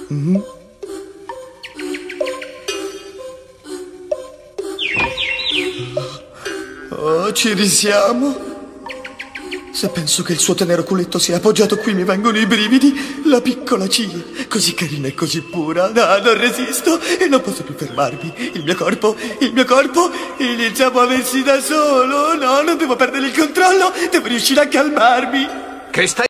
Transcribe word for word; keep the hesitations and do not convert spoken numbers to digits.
Mm. Oh, ci risiamo. Se penso che il suo tenero culetto sia appoggiato qui mi vengono i brividi. La piccola Cia, così carina e così pura. No, non resisto e non posso più fermarmi. Il mio corpo, il mio corpo inizia a muoversi da solo. No, non devo perdere il controllo. Devo riuscire a calmarmi. Che stai